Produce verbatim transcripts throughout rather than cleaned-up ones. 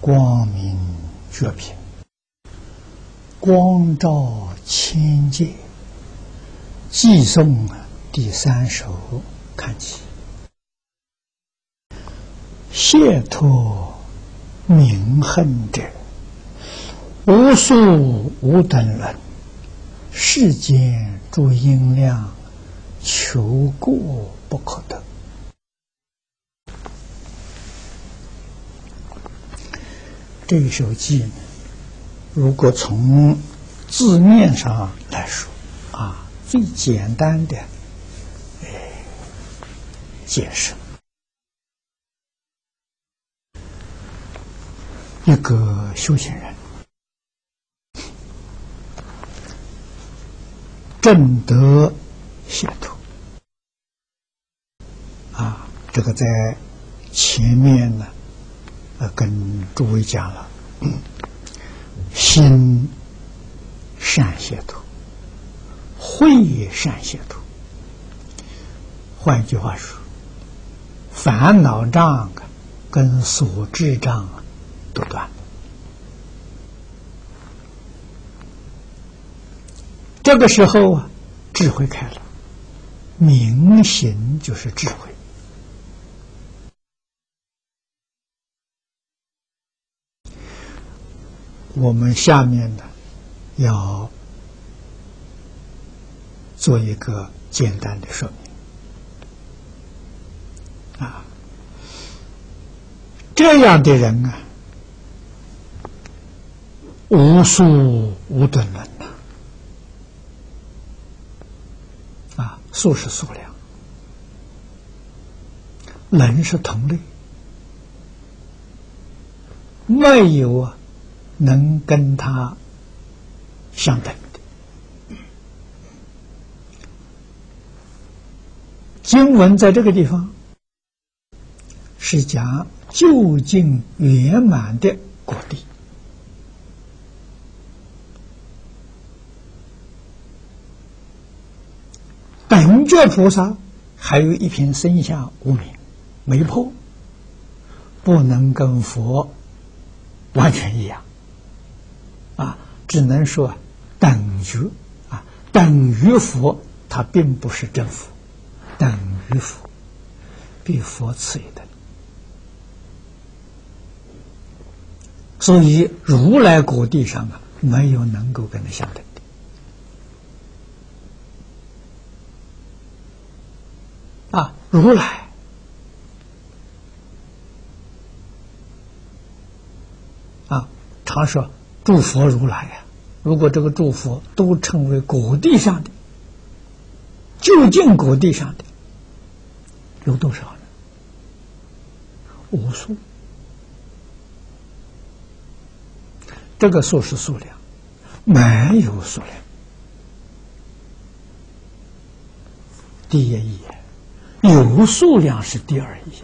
光明觉品，光照千界。寄诵第三首看起。解脱名恨者，无数无等人，世间诸因量，求过不可得。这一首偈呢，如果从字面上来说啊，最简单的呃解释，一个修行人证得解脱啊，这个在前面呢，呃，跟诸位讲了，嗯、心善解脱，慧善解脱。换一句话说，烦恼障啊跟所知障啊都断了。这个时候啊，智慧开了，明行就是智慧。我们下面呢，要做一个简单的说明啊，这样的人啊，无数无等人呐，啊，数是数量，人是同类，没有啊能跟他相等的。经文在这个地方是讲究竟圆满的果地，等觉菩萨还有一品生相无明没破，不能跟佛完全一样啊，只能说等觉啊，等于佛，它并不是真佛，等于佛，比佛次一等。所以如来果地上啊，没有能够跟他相等的啊。如来啊，常说诸佛如来呀、啊，如果这个诸佛都成为果地上的，究竟果地上的有多少呢？无数。这个数是数量，没有数量。第一义，有数量是第二义。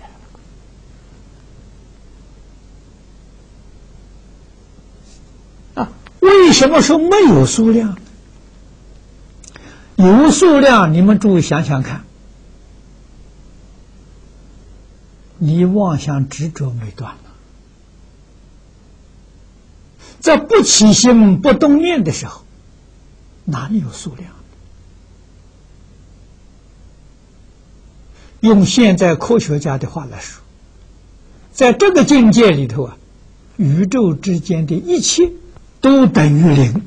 啊，为什么说没有数量？有数量，你们注意想想看，你妄想执着没断了，在不起心不动念的时候，哪里有数量？用现在科学家的话来说，在这个境界里头啊，宇宙之间的一切都等于零。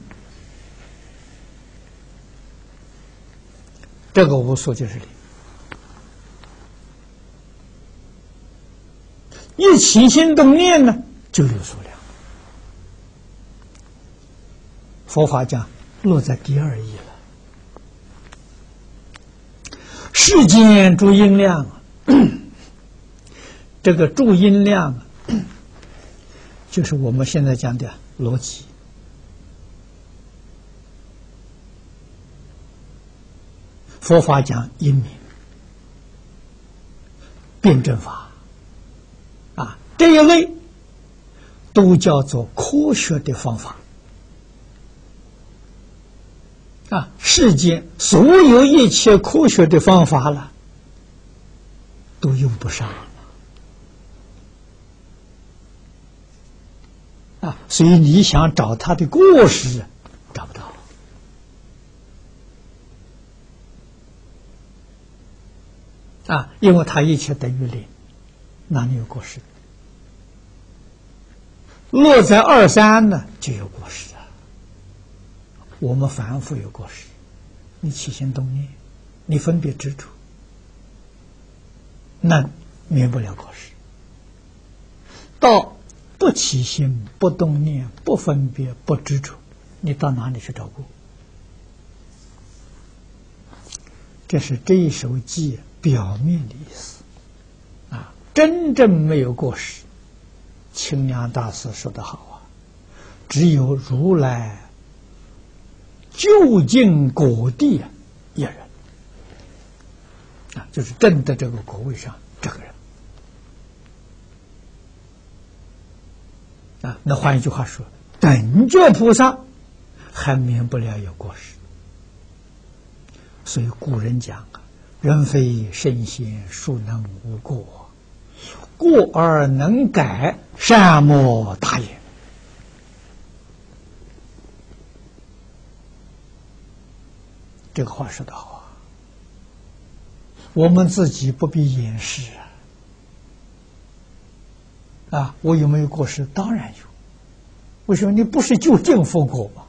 这个无数就是零，一起心动念呢，就有数量。佛法讲落在第二义了。世间诸因量，这个诸因量就是我们现在讲的逻辑。佛法讲因明辩证法啊，这一类都叫做科学的方法啊。世间所有一切科学的方法了，都用不上了啊，所以你想找他的过失，找不到。啊，因为他一切等于零，哪里有过失？落在二三呢，就有过失了。我们凡夫有过失，你起心动念，你分别执着，那免不了过失。到不起心、不动念、不分别、不执着，你到哪里去找过？这是这一首偈表面的意思啊，真正没有过失。清凉大师说得好啊，只有如来究竟果地一人啊，就是证得这个果位上这个人啊。那换一句话说，等觉菩萨还免不了有过失。所以古人讲啊，人非圣贤，孰能无过？过而能改，善莫大焉。这个话说得好啊，我们自己不必掩饰啊！啊，我有没有过失？当然有。为什么？你不是就近佛果吗？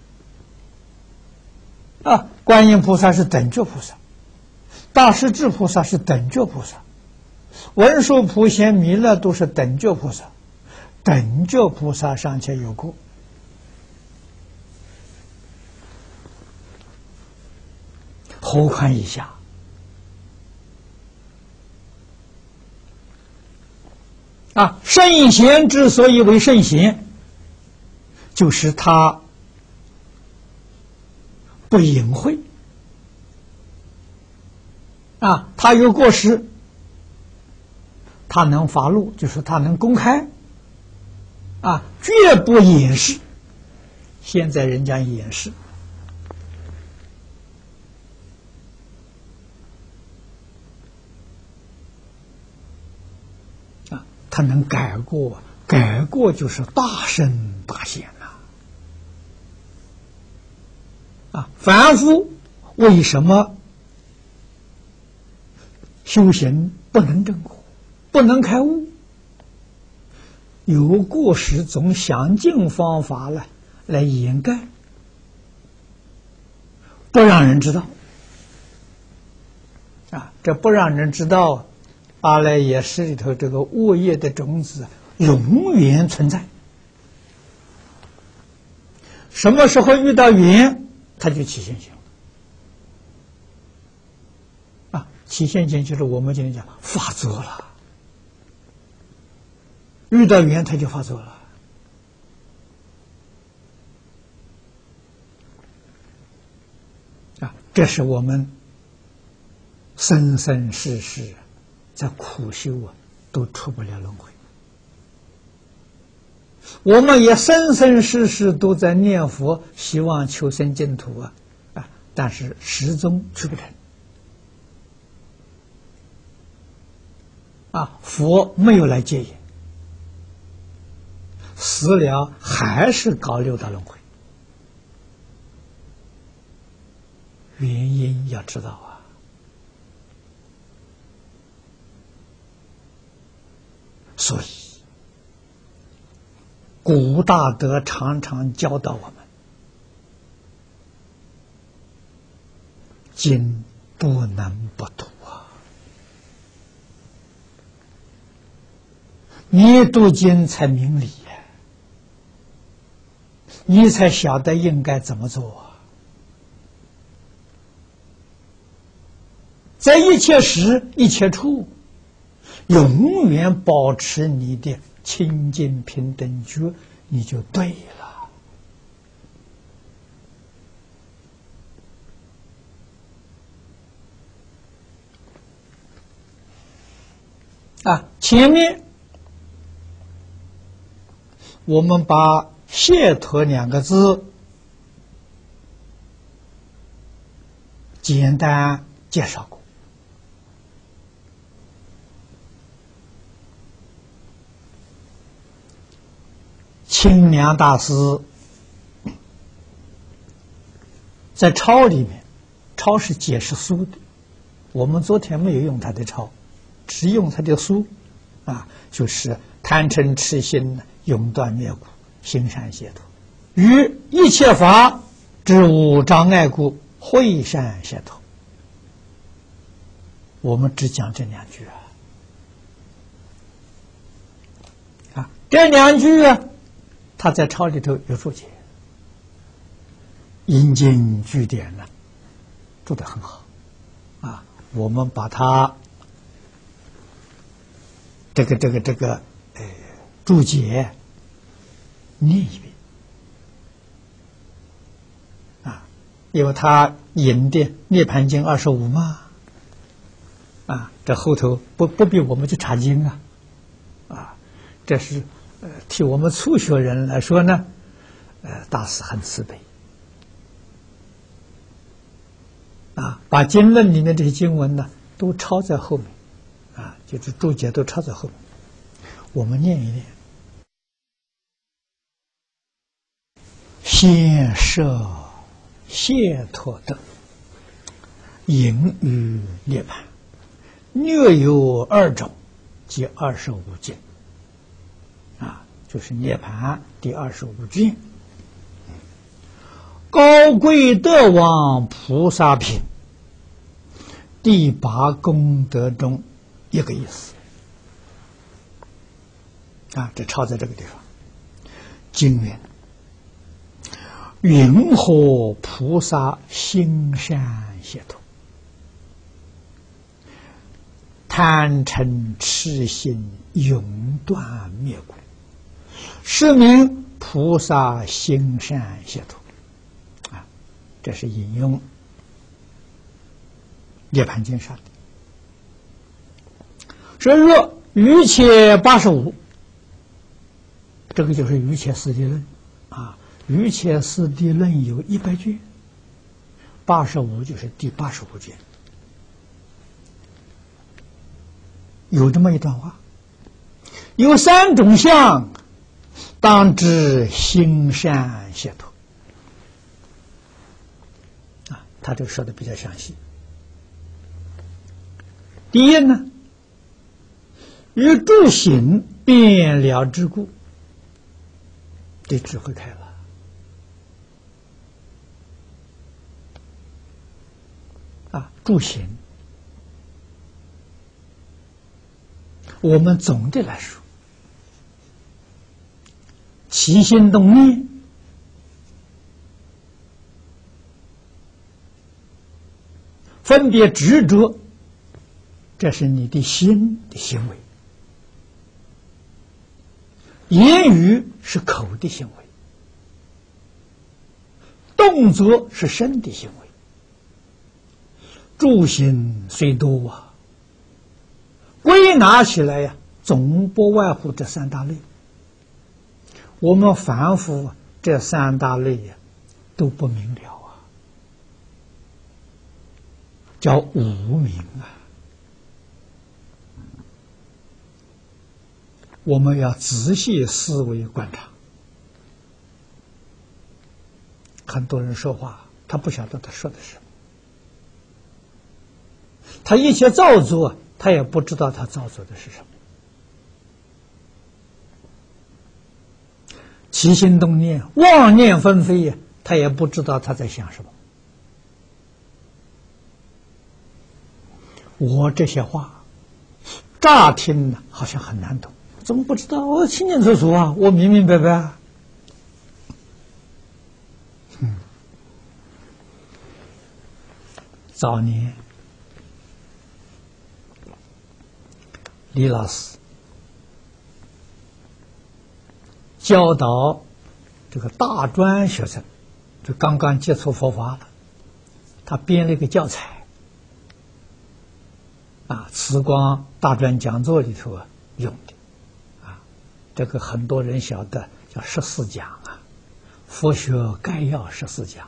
啊，观音菩萨是等觉菩萨，大势至菩萨是等觉菩萨，文殊普贤弥勒都是等觉菩萨，等觉菩萨尚且有过，何况以下？啊，圣贤之所以为圣贤，就是他不隐晦啊，他有过失，他能发露，就是他能公开啊，绝不掩饰。现在人家掩饰啊，他能改过，改过就是大圣大贤呐！啊，凡夫为什么修行不能证果，不能开悟？有过失，总想尽方法来来掩盖，不让人知道。啊，这不让人知道，阿赖耶识里头这个恶业的种子永远存在。什么时候遇到缘，他就起现行。啊，起现行就是我们今天讲发作了，遇到缘他就发作了。啊，这是我们生生世世在苦修啊，都出不了轮回。我们也生生世世都在念佛，希望求生净土啊，啊，但是始终去不成。啊，佛没有来接引，死了还是搞六道轮回。原因要知道啊，所以古大德常常教导我们，经不能不读啊！你读经才明理呀，你才晓得应该怎么做啊！在一切时一切处，永远保持你的清净平等觉，你就对了。啊，前面我们把解脱两个字简单介绍过。 清凉大师在抄里面，抄是解释书的。我们昨天没有用他的抄，只用他的书，啊，就是贪嗔痴心，永断灭苦，行善解脱，于一切法之无障碍故，会善解脱。我们只讲这两句啊，啊，这两句啊，他在抄里头有注解，引经据典呢，做得很好，啊，我们把它这个这个这个呃注解念一遍，啊，因为他引的《涅盘经》二十五嘛。啊，这后头不不必我们去查经啊，啊，这是呃替我们初学人来说呢，呃，大师很慈悲，啊，把经论里面这些经文呢都抄在后面，啊，就是注解都抄在后面，我们念一念，先设解脱等，隐于涅盘。略有二种，即二十五经，啊，就是涅盘第二十五卷。高贵德王菩萨品第八功德中一个意思，啊，这抄在这个地方。经云：云何菩萨行善解脱？贪嗔痴心永断灭苦，是名菩萨行善解脱。啊，这是引用《涅盘经》上的。说若瑜伽八十五，这个就是瑜伽四谛论啊。瑜伽四谛论有一百卷，八十五就是第八十五卷。有这么一段话，有三种相，当知行善解脱。啊，他这个说的比较详细。第一呢，于诸行变了之故，这智慧开了。啊，诸行。我们总的来说，起心动念，分别执着，这是你的心的行为；言语是口的行为；动作是身的行为。诸行虽多啊，归纳起来呀，总不外乎这三大类。我们凡夫这三大类呀，都不明了啊，叫无明啊。我们要仔细思维观察。很多人说话，他不晓得他说的是什么，他一切造作，他也不知道他造作的是什么。起心动念，妄念纷飞呀，他也不知道他在想什么。我这些话乍听呢好像很难懂，怎么不知道？我清清楚楚啊，我明明白白啊。嗯，早年李老师教导这个大专学生，就刚刚接触佛法了，他编了一个教材啊，慈光大专讲座里头啊用的啊，这个很多人晓得叫十四讲啊，佛学概要十四讲。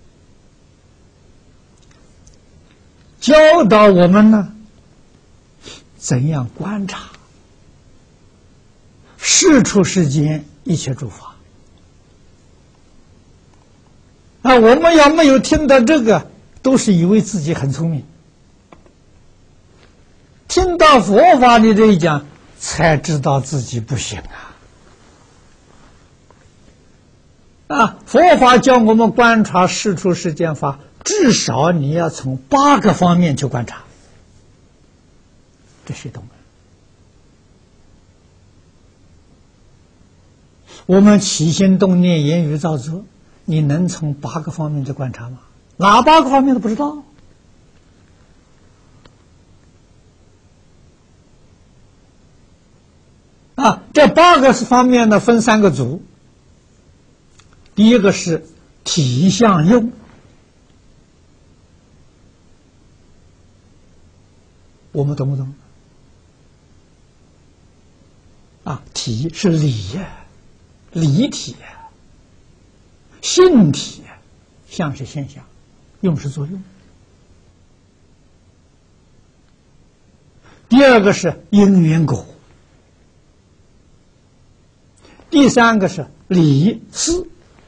教导我们呢， 怎样观察世出世间一切诸法。啊，我们要没有听到这个，都是以为自己很聪明。听到佛法的这一讲，才知道自己不行啊！啊，佛法教我们观察世出世间法，至少你要从八个方面去观察，这谁懂啊？我们起心动念、言语造作，你能从八个方面去观察吗？哪八个方面都不知道。啊，这八个方面呢，分三个组。第一个是体相用，我们懂不懂？啊，体是理呀，理体呀，性体呀，相是现象，用是作用。第二个是因缘果。第三个是理事，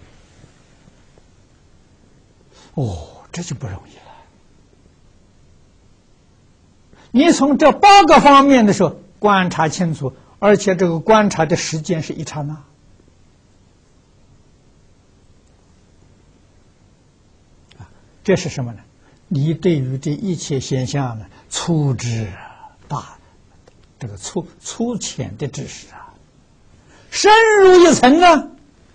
哦，这就不容易了。你从这八个方面的时候观察清楚，而且这个观察的时间是一刹那。啊，这是什么呢？你对于这一切现象呢，粗知大，这个粗粗浅的知识啊。深入一层呢，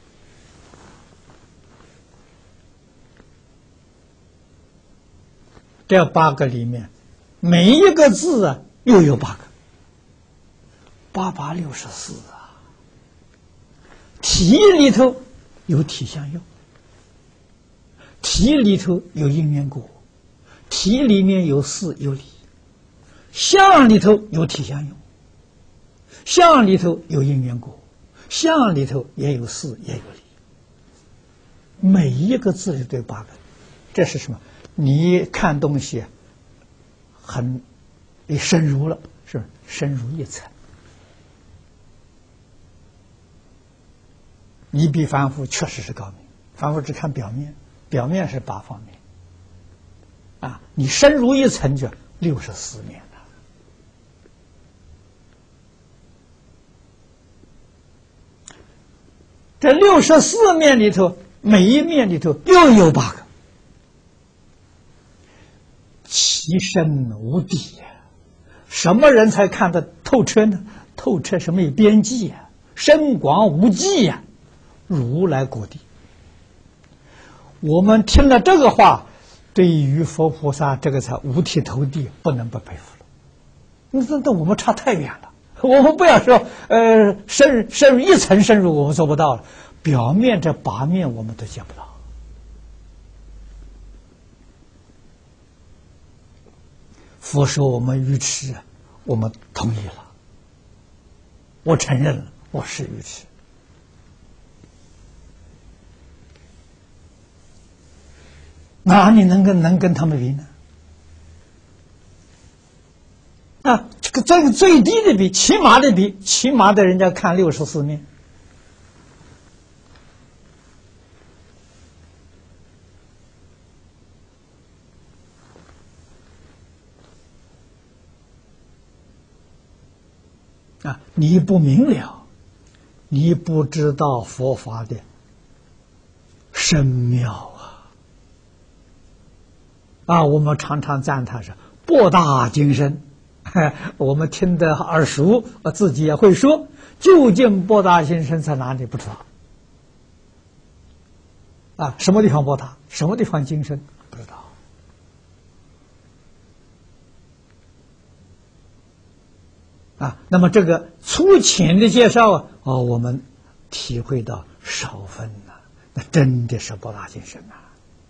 这八个里面，每一个字啊又有八个，八八六十四啊。体里头有体相用，体里头有因缘果，体里面有事有理，相里头有体相用，相里头有因缘果。相里头也有事也有理，每一个字里都有八个，这是什么？你看东西很深入了，是深入一层。你比凡夫确实是高明，凡夫只看表面，表面是八方面，啊，你深入一层就六十四面。这六十四面里头，每一面里头又有八个，其深无底呀！什么人才看得透彻呢？透彻是没有边际呀，深广无际呀，如来果地。我们听了这个话，对于佛菩萨这个才五体投地，不能不佩服了。那那那我们差太远了。我们不要说，呃，深深入一层深入，我们做不到了。表面这八面我们都见不到。佛说我们愚痴，我们同意了，我承认了，我是愚痴。哪里能跟能跟他们比呢？啊，这个这个最低的比，起码的比，起码的人家看六十四面。啊，你不明了，你不知道佛法的深妙啊！啊，我们常常赞叹是博大精深。我们听得耳熟，自己也会说，究竟博大精深在哪里不知道。啊，什么地方博大，什么地方精深不知道。啊，那么这个粗浅的介绍啊，哦，我们体会到少分呐、啊，那真的是博大精深呐、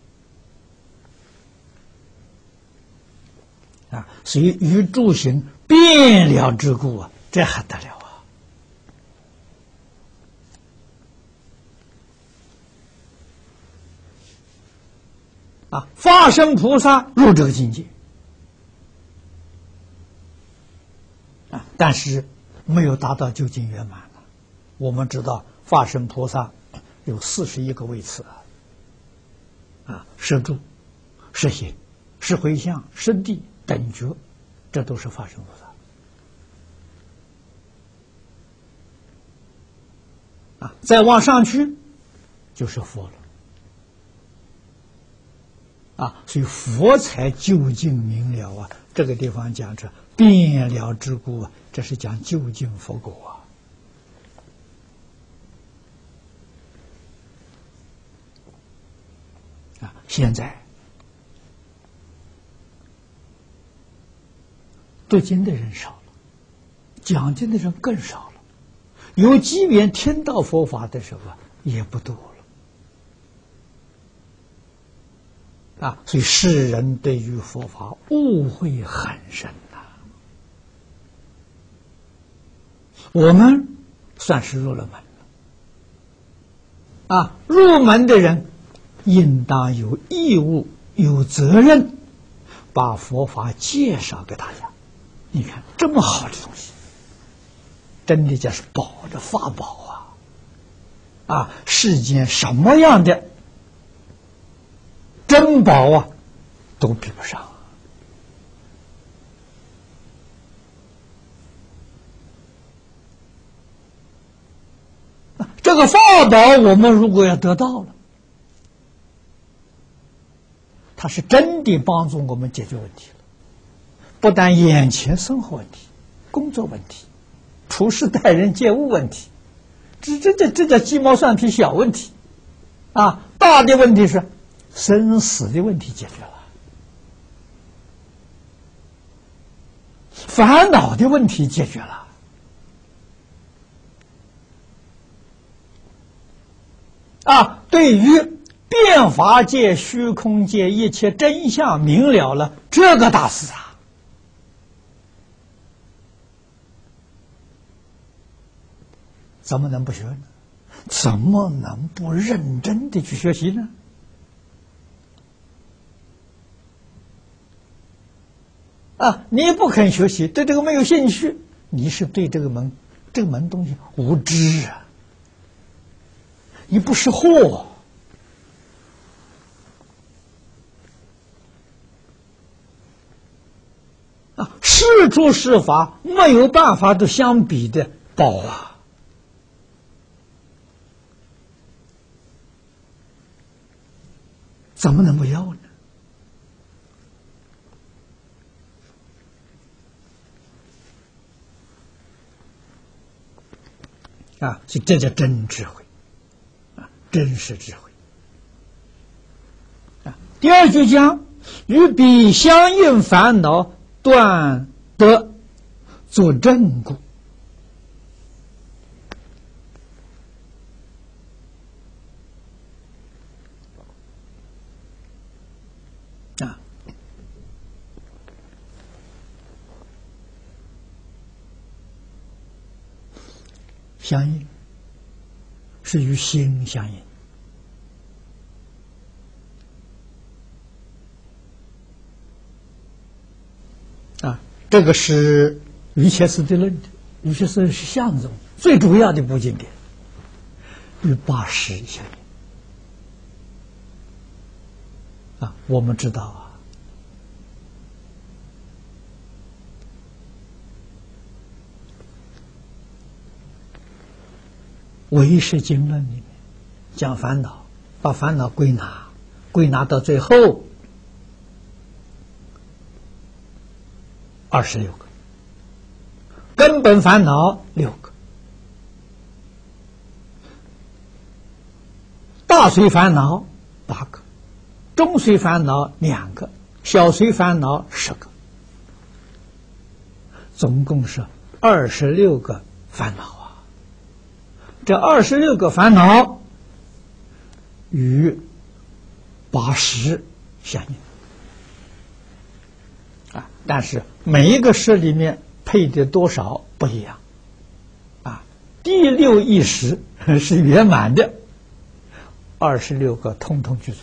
啊！啊，所以于诸行变了之故啊，这还得了啊！啊，法身菩萨入这个境界。 但是没有达到究竟圆满了。我们知道法身菩萨有四十一个位次啊，啊，摄住、摄行、摄回向、摄地、等觉，这都是法身菩萨啊。再往上去就是佛了啊，所以佛才究竟明了啊。这个地方讲着变了之故啊，这是讲究竟佛果啊。啊，现在读经的人少了，讲经的人更少了，有机缘听到佛法的时候啊，也不多了啊。所以世人对于佛法误会很深呐、啊。我们算是入了门了啊，入门的人应当有义务、有责任，把佛法介绍给大家。你看这么好的东西，真的就是宝的法宝啊！啊，世间什么样的珍宝啊，都比不上。这个法宝，我们如果要得到了，它是真的帮助我们解决问题了。不但眼前生活问题、工作问题、处事待人接物问题，这这这这叫鸡毛蒜皮小问题啊！大的问题是生死的问题解决了，烦恼的问题解决了。啊，对于变法界、虚空界一切真相明了了，这个大事啊！怎么能不学呢？怎么能不认真的去学习呢？啊，你不肯学习，对这个没有兴趣，你是对这个门这个门东西无知啊！你不识货啊！是诸是法没有办法都相比的宝啊！怎么能不要呢？啊，所以这叫真智慧，啊，真实智慧。啊，第二句讲与彼相应烦恼断得作正故。啊，相应是与心相应啊，这个是瑜伽师地论的，瑜伽师是相宗最主要的部经典，与八识相应啊。我们知道啊，唯识经论里面讲烦恼，把烦恼归纳，归纳到最后二十六个，根本烦恼六个，大随烦恼八个，中随烦恼两个，小随烦恼十个，总共是二十六个烦恼啊！这二十六个烦恼与八识相应啊，但是每一个识里面配的多少不一样啊。第六意识是圆满的，二十六个通通具足。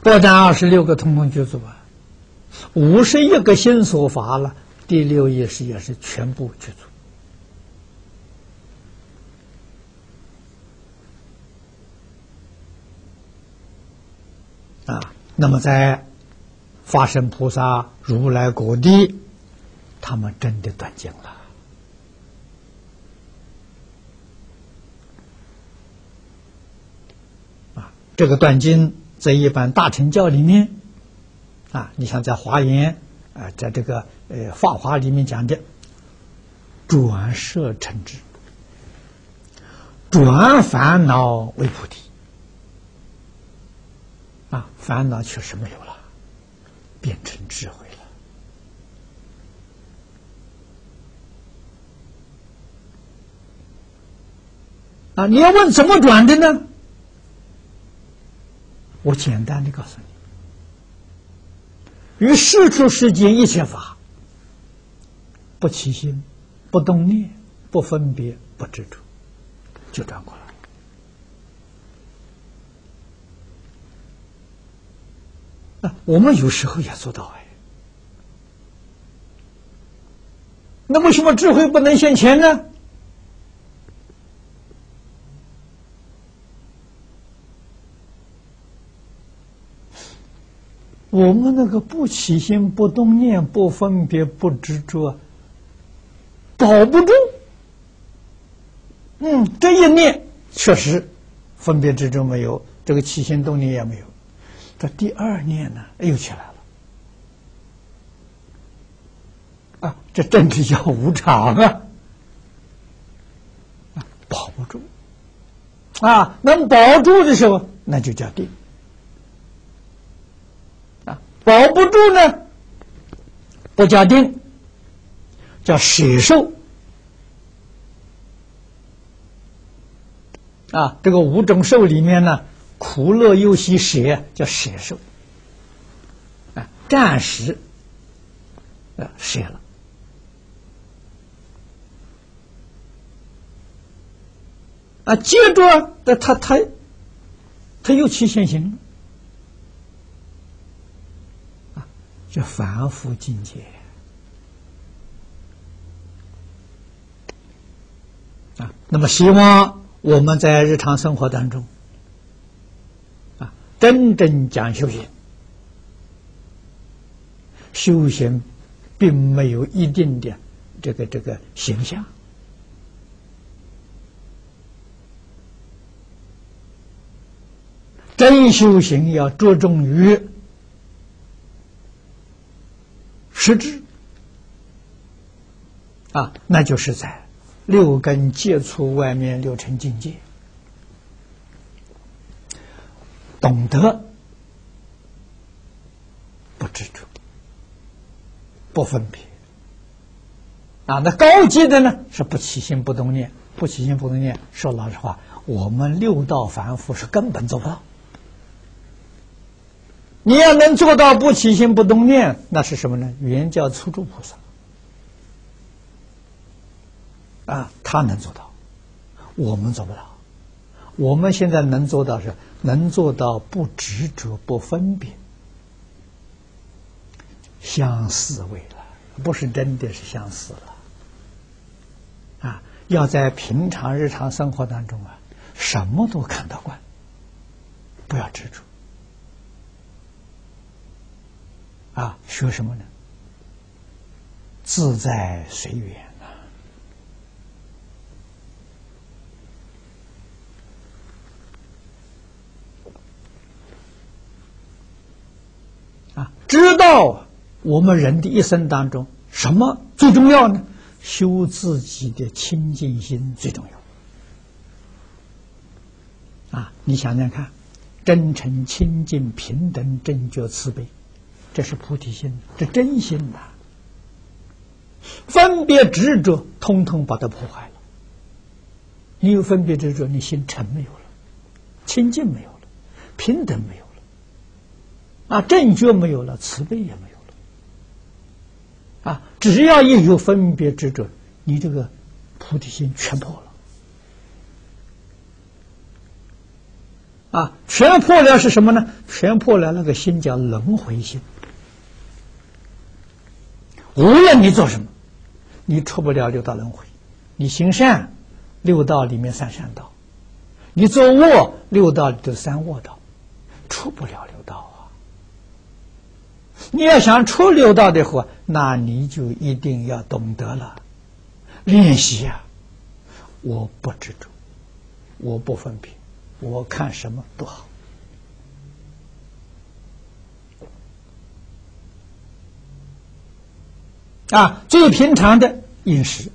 波占二十六个通通具足啊，五十一个心所法了，第六意识也是全部具足。啊，那么在法身菩萨、如来果地，他们真的断尽了。啊，这个断尽在一般大乘教里面，啊，你像在华严，啊，在这个呃法华里面讲的，转摄成智，转烦恼为菩提。啊，烦恼确实没有了，变成智慧了。啊，你要问怎么转的呢？我简单的告诉你，于世出世间一切法，不起心，不动念，不分别，不执着，就转过来。啊，我们有时候也做到哎，那为什么智慧不能现前呢？我们那个不起心、不动念、不分别、不执着，保不住。嗯，这一念确实分别执着没有，这个起心动念也没有。这第二念呢，又起来了。啊，这真是叫无常啊！啊，保不住。啊，能保住的时候，那就叫定。啊，保不住呢，不叫定，叫舍受。啊，这个五种受里面呢，苦乐忧喜舍叫舍受。啊，暂时啊舍了。啊，接着的他他他又起现行了。啊，这凡夫境界。啊，那么希望我们在日常生活当中，啊，真正讲修行，修行并没有一定的这个这个形象。真修行要着重于实质啊，那就是在六根接触外面六尘境界，懂得不执着，不分别啊。那高级的呢是不起心不动念，不起心不动念。说老实话，我们六道凡夫是根本做不到。你要能做到不起心不动念，那是什么呢？原教初住菩萨啊，他能做到，我们做不到。我们现在能做到是能做到不执着、不分别，相思为了，不是真的是相思了啊！要在平常日常生活当中啊，什么都看得惯，不要执着。啊，学什么呢？自在随缘啊！啊，知道我们人的一生当中什么最重要呢？修自己的清净心最重要。啊，你想想看，真诚、清净、平等、正觉、慈悲。这是菩提心，这真心呐、啊！分别执着，通通把它破坏了。你有分别执着，你心沉没有了，清净没有了，平等没有了，啊，正觉没有了，慈悲也没有了。啊，只要一有分别执着，你这个菩提心全破啊，全破了是什么呢？全破了那个心叫轮回心。无论你做什么，你出不了六道轮回。你行善，六道里面三善道；你做恶，六道里头三恶道，出不了六道啊。你要想出六道的话，那你就一定要懂得了练习啊！我不执着，我不分别，我看什么都好。啊，最平常的饮食，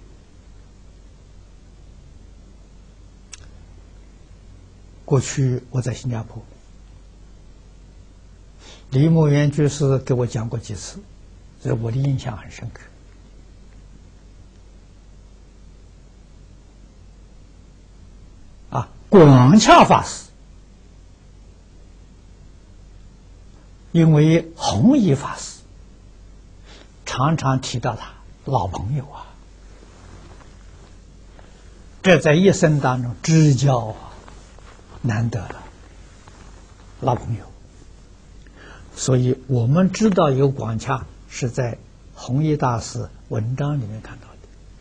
过去我在新加坡，李牧原居士给我讲过几次，所以我的印象很深刻。啊，广洽法师因为弘一法师常常提到他老朋友啊，这在一生当中知交啊，难得了老朋友。所以我们知道有广洽是在弘一大师文章里面看到的。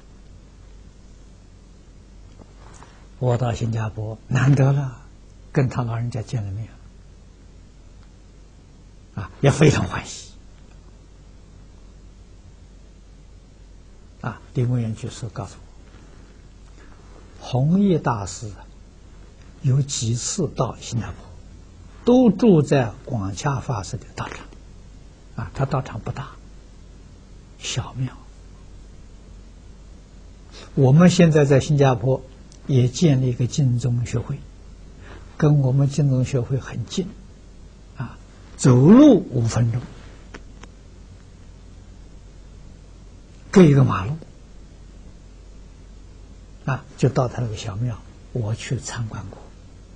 我到新加坡难得了，跟他老人家见了面，啊，也非常欢喜。啊，李牧原居士告诉我，弘一大师有几次到新加坡，都住在广洽法师的道场。啊，他道场不大，小庙。我们现在在新加坡也建立一个净宗学会，跟我们净宗学会很近，啊，走路五分钟。隔一个马路，啊，就到他那个小庙，我去参观过。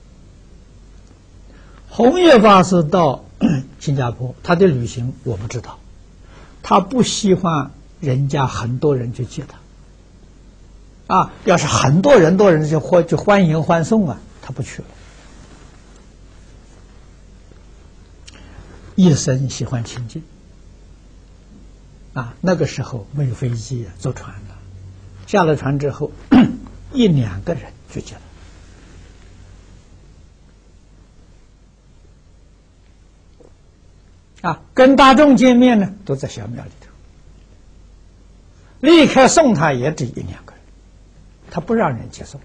弘一法师到新加坡，他的旅行我不知道，他不喜欢人家很多人去接他，啊，要是很多人多人就欢就欢迎欢送啊，他不去了。一生喜欢清净。啊，那个时候没有飞机啊，坐船了。下了船之后，一两个人去接他。啊，跟大众见面呢，都在小庙里头。离开送他也只一两个人，他不让人接送。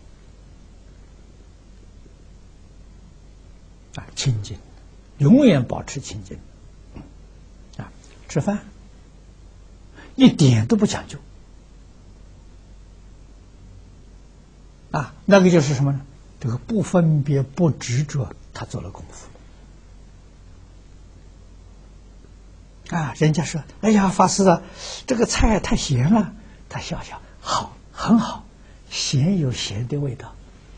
啊，清净，永远保持清净。啊，吃饭。一点都不讲究，啊，那个就是什么呢？这个不分别、不执着，他做了功夫。啊，人家说：“哎呀，法师啊，这个菜太咸了。”他笑笑：“好，很好，咸有咸的味道，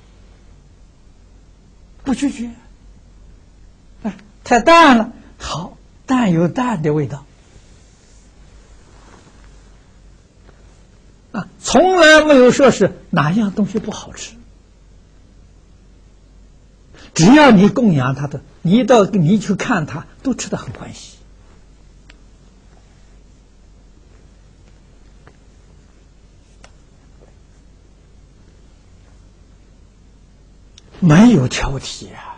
不拒绝。”啊，太淡了，好，淡有淡的味道。啊，从来没有说是哪样东西不好吃，只要你供养他的，你到你去看他，都吃得很欢喜。没有挑剔啊。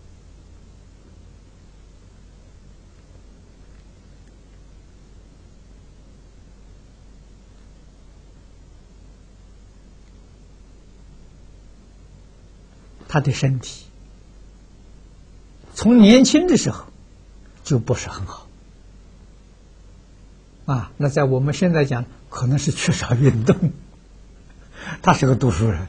他的身体从年轻的时候就不是很好啊，那在我们现在讲，可能是缺少运动。他是个读书人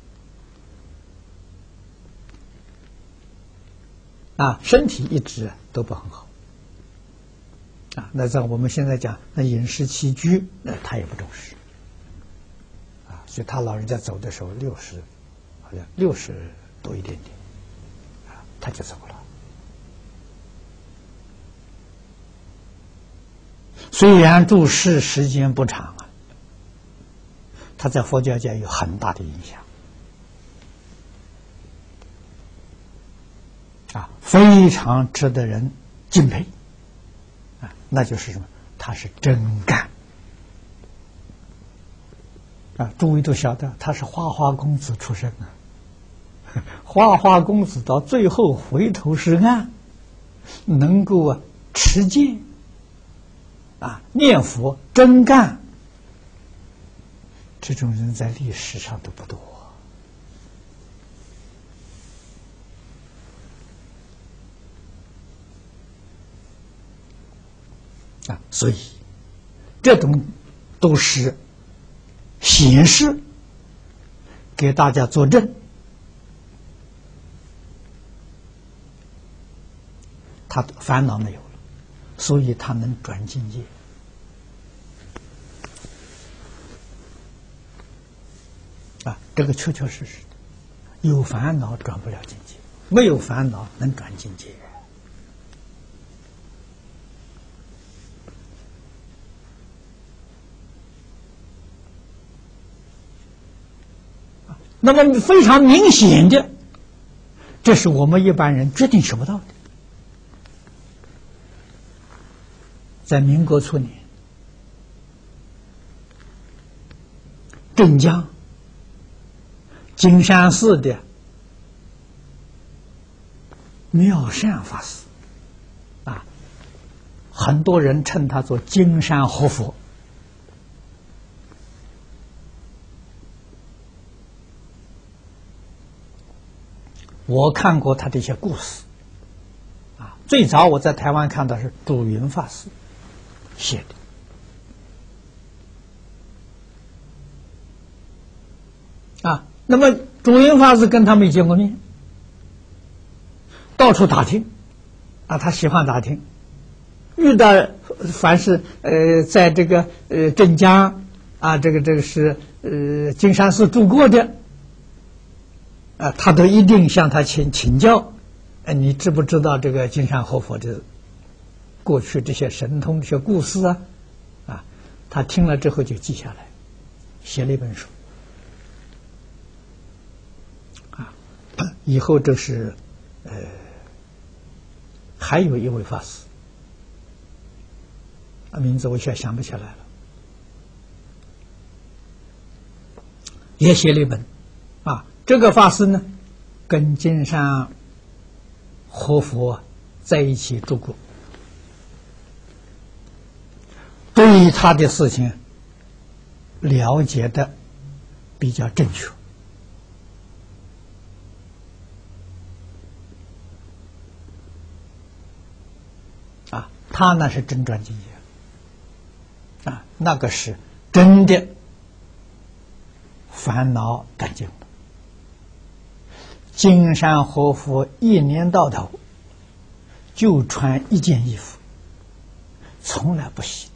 啊，身体一直都不很好啊。那在我们现在讲，那饮食起居，那他也不重视啊，所以他老人家走的时候六十，好像六十。多一点点，啊，他就走了。虽然住世时间不长啊，他在佛教界有很大的影响。 非常值得人敬佩啊！那就是什么？他是真干啊！诸位都晓得，他是花花公子出身啊。花花公子到最后回头是岸，能够啊持戒啊念佛真干，这种人在历史上都不多。啊，所以这种都是显示给大家作证，他烦恼没有了，所以他能转境界。啊，这个确确实实的，有烦恼转不了境界，没有烦恼能转境界。那么非常明显的，这是我们一般人决定想不到的。在民国初年，镇江金山寺的妙善法师啊，很多人称他做金山活佛。我看过他的一些故事，啊，最早我在台湾看到是祝云法师写的，啊，那么祝云法师跟他没见过面，到处打听，啊，他喜欢打听，遇到凡是呃在这个呃镇江啊，这个这个是呃金山寺住过的。啊，他都一定向他请请教，哎，你知不知道这个金山活佛的过去这些神通、这些故事啊？啊，他听了之后就记下来，写了一本书。啊，以后这是呃，还有一位法师，啊，名字我现在想不起来了，也写了一本，啊。这个法师呢，跟金山活佛在一起住过，对他的事情了解的比较正确。啊，他那是真转境界，啊，那个是真的烦恼干净了。金山活佛一年到头就穿一件衣服，从来不洗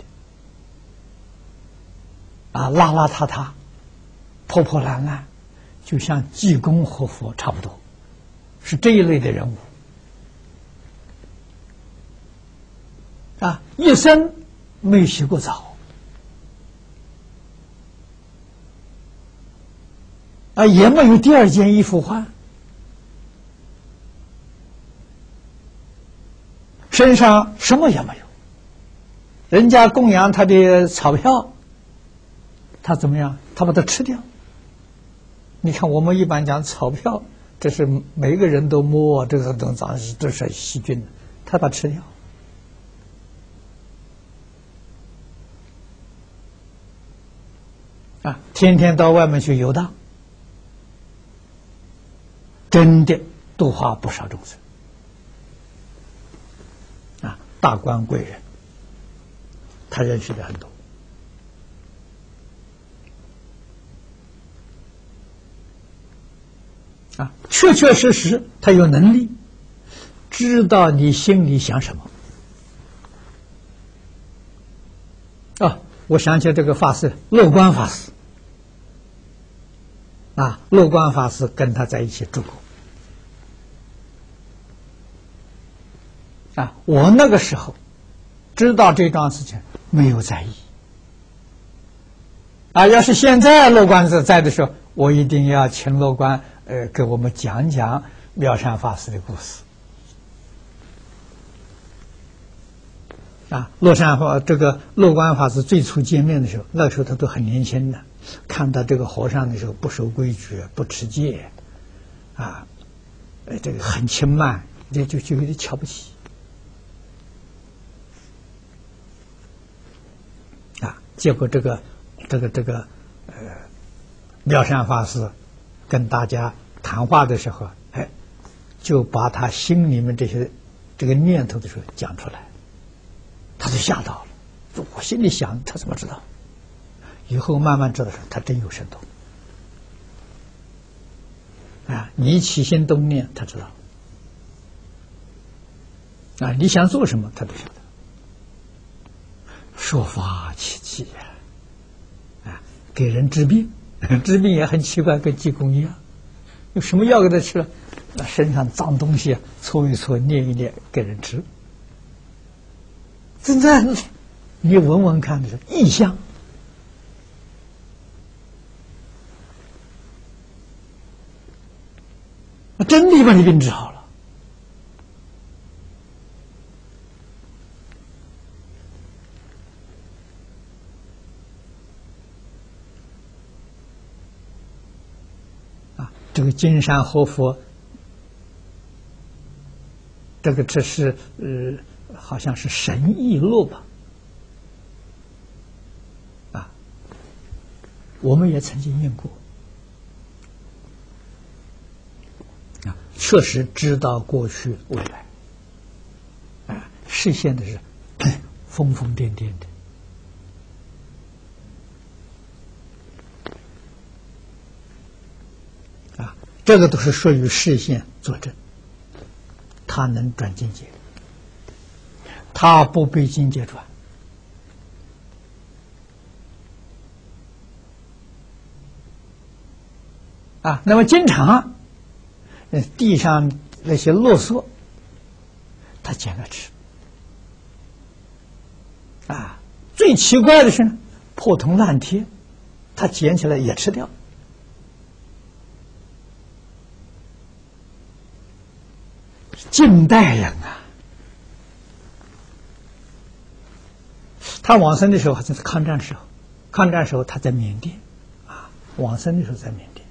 的，啊，邋邋遢遢、破破烂烂，就像济公活佛差不多，是这一类的人物。啊，一生没洗过澡，啊，也没有第二件衣服换。身上什么也没有，人家供养他的钞票，他怎么样？他把它吃掉。你看，我们一般讲钞票，这是每个人都摸，这个东西都是细菌的，他把它吃掉。啊，天天到外面去游荡，真的度化不少众生。大官贵人，他认识的很多，啊，确确实实他有能力知道你心里想什么。啊，我想起这个法师乐观法师，啊，乐观法师跟他在一起住过。啊，我那个时候知道这桩事情，没有在意。啊，要是现在乐观者在的时候，我一定要请乐观呃给我们讲讲妙善法师的故事。 啊，乐山法这个乐观法师最初见面的时候，那时候他都很年轻的，看到这个和尚的时候不守规矩，不持戒，啊，呃，这个很轻慢，就就就有点瞧不起。啊，结果这个这个这个呃，妙善法师跟大家谈话的时候，哎，就把他心里面这些这个念头的时候讲出来，他就吓到了。我心里想，他怎么知道？以后慢慢知道，他真有神通。啊，你起心动念，他知道。啊，你想做什么，他都晓得。说法奇迹呀！啊，给人治病，治病也很奇怪，跟济公一样。有什么药给他吃了？那身上脏东西搓一搓，捏一捏，给人吃。真的，你闻闻看，是异香。真的把你病治好了。啊，这个金山活佛，这个这是呃，好像是神异录吧？啊，我们也曾经念过。啊，确实知道过去未来，啊，实现的是疯疯癫癫的，啊，这个都是属于视现作证，他能转境界，他不被境界转，啊，那么经常。地上那些啰嗦，他捡来吃。啊，最奇怪的是呢，破铜烂铁，他捡起来也吃掉。近代人啊，他往生的时候好像是抗战时候，抗战时候他在缅甸，啊，往生的时候在缅甸。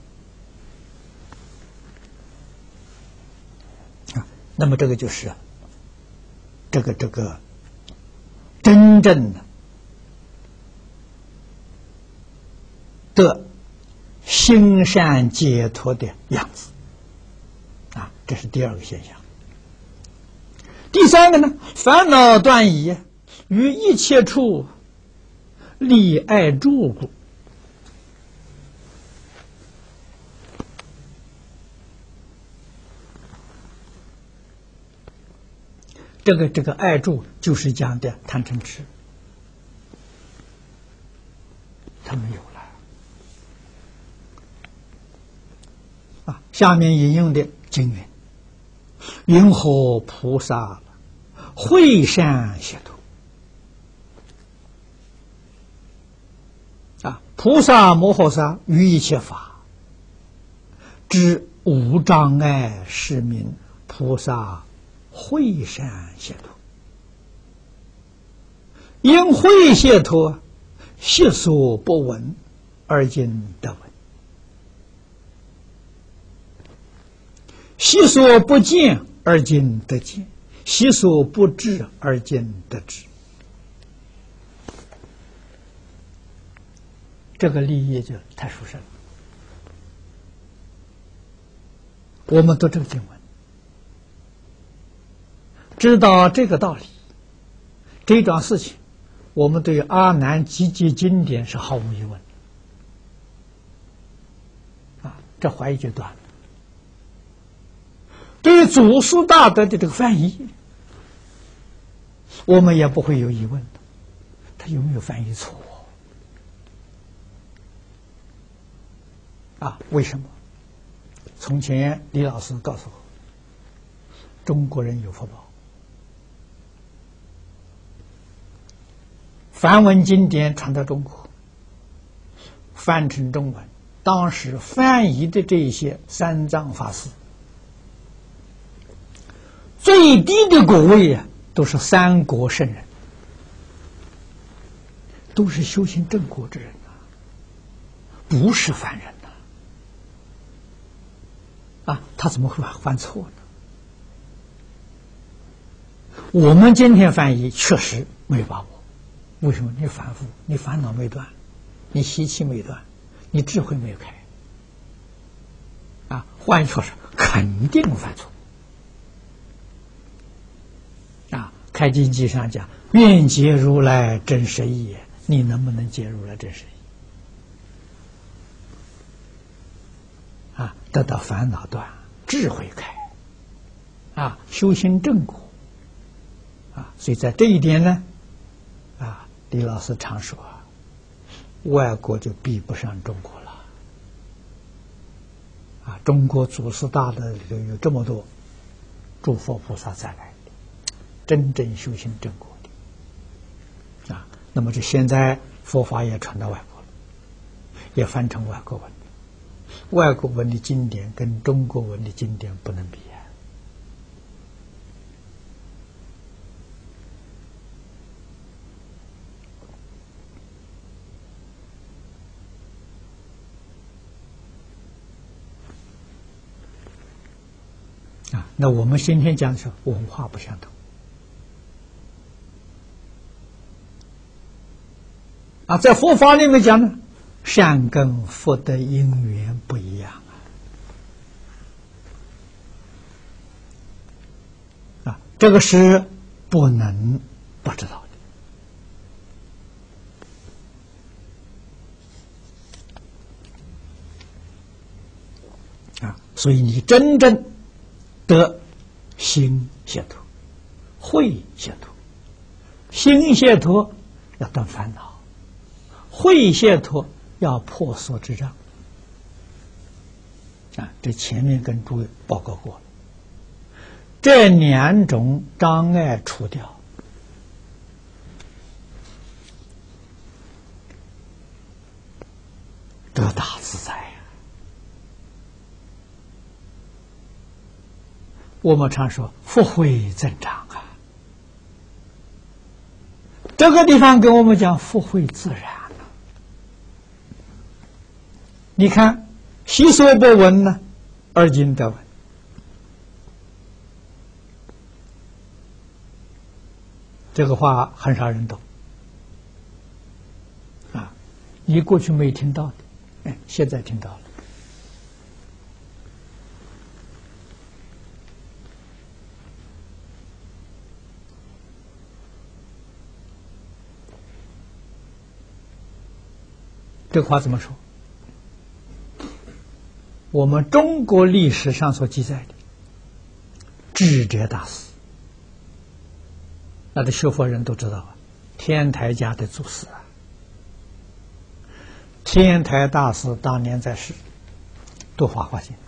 那么这个就是这个这个真正的的心善解脱的样子啊，这是第二个现象。第三个呢，烦恼断已，于一切处利爱助故。这个这个爱住就是讲的贪嗔痴，他没有了啊。下面引用的经云：“云何菩萨会善解脱？”啊，菩萨摩诃萨于一切法，知无障碍，是名菩萨会善解脱。因会解脱，悉所不闻，而今得闻；悉所不见，而今得见；悉所不知，而今得知。这个利益就太殊胜了。我们读这个经文，知道这个道理，这桩事情，我们对阿难集结经典是毫无疑问啊，这怀疑就断了。对于祖师大德的这个翻译，我们也不会有疑问的，他有没有翻译错啊？为什么？从前李老师告诉我，中国人有福报，梵文经典传到中国，翻成中文，当时翻译的这一些三藏法师，最低的果位啊，都是三国圣人， 都是修行正果之人呐、啊，不是凡人呐、啊。啊，他怎么会犯错呢？我们今天翻译确实没把握，为什么？你反复，你烦恼没断，你习气没断，你智慧没有开。啊，换句话说，肯定犯错。啊，开经记上讲，愿解如来真实义，你能不能解如来真实义？啊，得到烦恼断，智慧开，啊，修行正果。啊，所以在这一点呢，啊，李老师常说，外国就比不上中国了。啊，中国祖师大德里头有这么多诸佛菩萨再来的，真正修行正果的。啊，那么这现在佛法也传到外国了，也翻成外国文了。外国文的经典跟中国文的经典不能比。啊，那我们今天讲的是文化不相同，啊，在佛法里面讲呢，善根福德因缘不一样啊，啊，这个是不能不知道的啊，所以你真正得心解脱，慧解脱。心解脱要断烦恼，慧解脱要破所知障。啊，这前面跟诸位报告过了，这两种障碍除掉，得大自在。我们常说福慧增长啊，这个地方跟我们讲福慧自然了。你看习所不闻呢，而今得闻。这个话很少人懂啊，你过去没听到的，哎，现在听到了。这话怎么说？我们中国历史上所记载的智者大师，那的学佛人都知道啊，天台家的祖师啊，天台大师当年在世读法华经，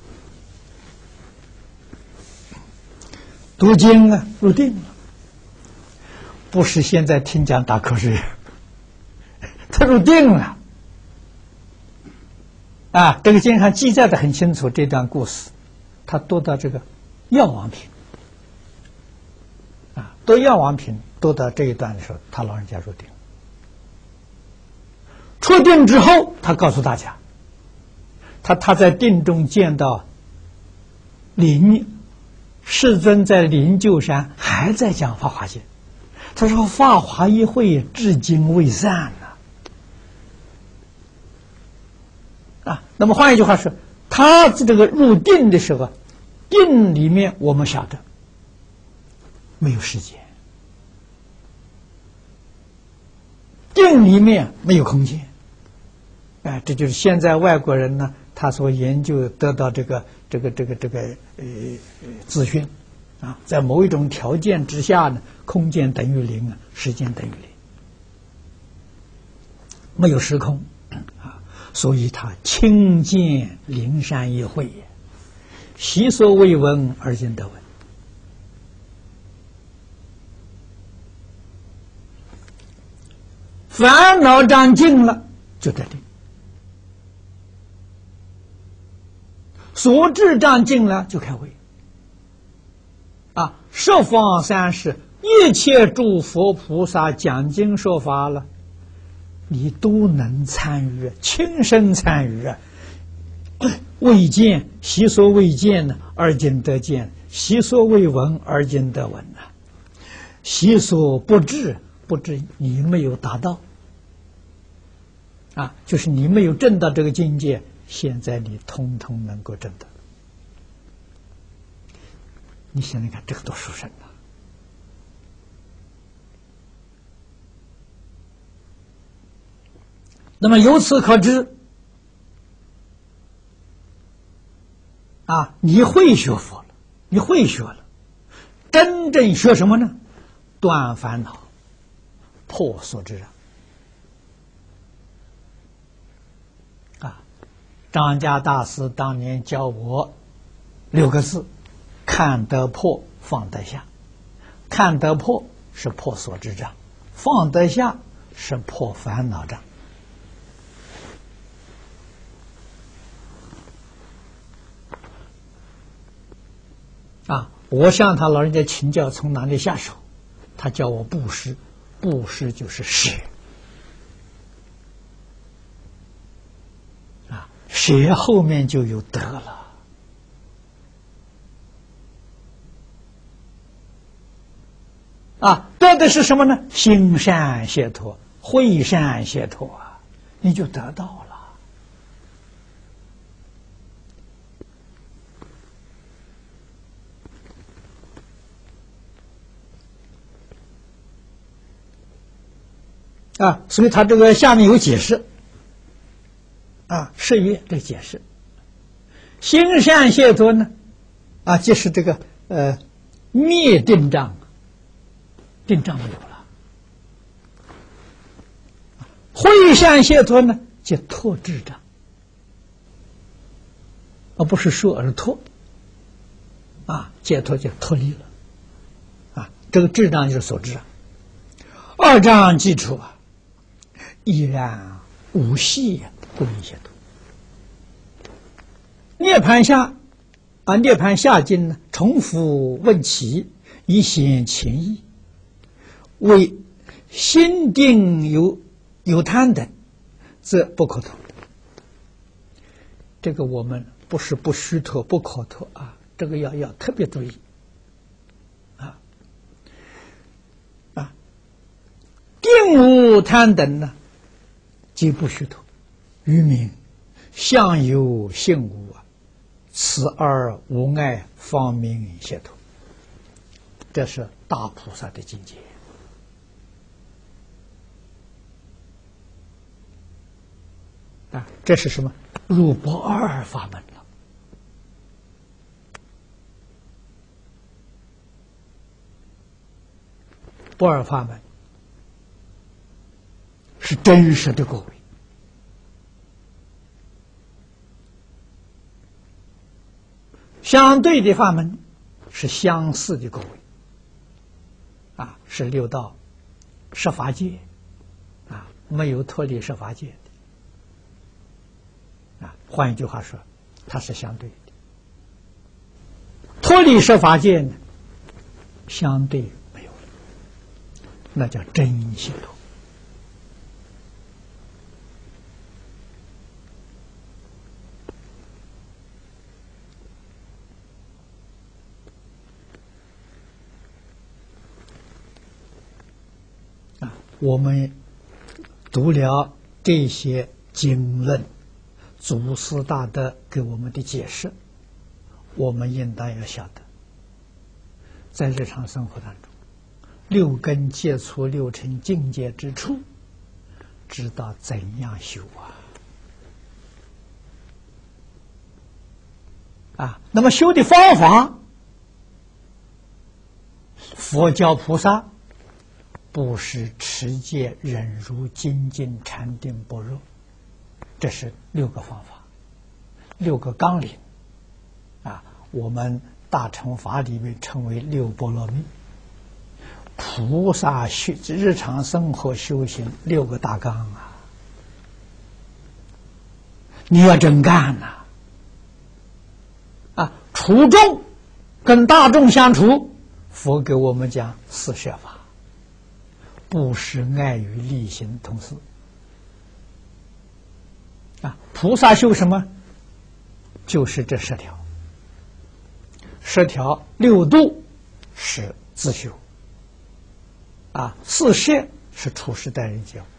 读经啊入定了，不是现在听讲打瞌睡，他入定了。啊，这个经上记载的很清楚，这段故事，他读到这个药王品，啊，读药王品读到这一段的时候，他老人家入定，出定之后，他告诉大家，他他在定中见到灵世尊在灵鹫山还在讲法华经，他说法华一会至今未散。啊，那么换一句话说，他这个入定的时候，定里面我们晓得没有时间，定里面没有空间，哎，这就是现在外国人呢，他所研究得到这个这个这个这个呃资讯啊，在某一种条件之下呢，空间等于零啊，时间等于零，没有时空。所以他亲见灵山一会，习所未闻而今得闻。烦恼障尽了，就得定；所知障尽了，就开慧。啊，十方三世一切诸佛菩萨讲经说法了， 你都能参与，亲身参与啊！未见，习所未见呢，而今得见；习所未闻，而今得闻呐。习所不至，不至你没有达到啊，就是你没有证到这个境界，现在你通通能够证得。你想想看，这个多殊胜啊！那么由此可知，啊，你会学佛了，你会学了，真正学什么呢？断烦恼，破所知障。啊，张家大师当年教我六个字：看得破，放得下。看得破是破所知障，放得下是破烦恼障。啊，我向他老人家请教从哪里下手，他教我布施，布施就是舍，啊，舍后面就有得了，啊，得的是什么呢？心善解脱，慧善解脱啊，你就得到了。啊，所以他这个下面有解释，啊，是曰这解释，心善解脱呢，啊，就是这个呃灭定障，定障没有了；慧善解脱呢，就脱智障，而不是说而脱，啊，解脱就脱离了，啊，这个智障就是所知啊，二障基础啊。依然无系不离解脱。涅盘下啊，涅盘下经呢，重复问起，以显情意，为心定有有贪等，则不可脱。这个我们不是不虚脱，不可脱啊，这个要要特别注意啊啊，定无贪等呢？皆不虚脱，于名相由性无啊，此而无碍，方名解脱。这是大菩萨的境界啊！这是什么？入不二法门了。不二法门是真实的果位，相对的法门是相似的果位，啊，是六道十法界，啊，没有脱离十法界的，啊，换一句话说，它是相对的。脱离十法界呢，相对没有了，那叫真解脱。我们读了这些经论，祖师大德给我们的解释，我们应当要晓得，在日常生活当中，六根接触六尘境界之处，知道怎样修啊！啊，那么修的方法，佛教菩萨布施、持戒、忍辱、精进、禅定、般若，这是六个方法，六个纲领啊。我们大乘法里面称为六波罗蜜。菩萨修日常生活修行六个大纲啊，你要真干呐！啊，处众跟大众相处，佛给我们讲四摄法。布施、爱语、利行、同事， 菩萨修什么？就是这十条。十条六度是自修，啊，四摄是处世待人教，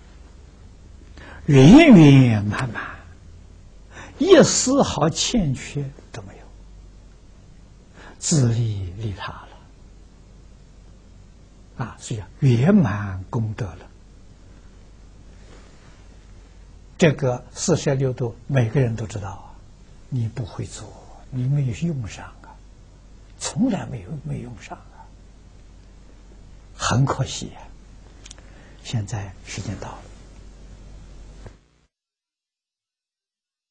圆圆满满，一丝毫欠缺都没有，自利利他了，啊，所以圆满功德了。这个四摄六度每个人都知道啊，你不会做，你没有用上啊，从来没有没用上啊，很可惜啊。现在时间到了。